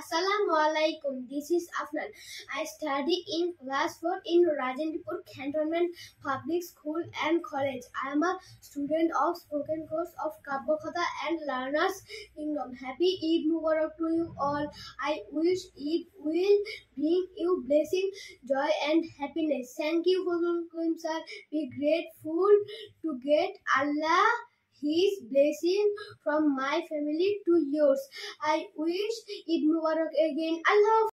Assalamualaikum. This is Afnan. I study in class 4 in Rajendrapur Cantonment Public School and College. I am a student of spoken course of KabboKotha and Learners Kingdom. Happy Eid Mubarak to you all. I wish Eid will bring you blessing, joy and happiness. Thank you for your sir. Be grateful to get Allah His blessing from my family to yours. I wish Eid Mubarak again. Allah.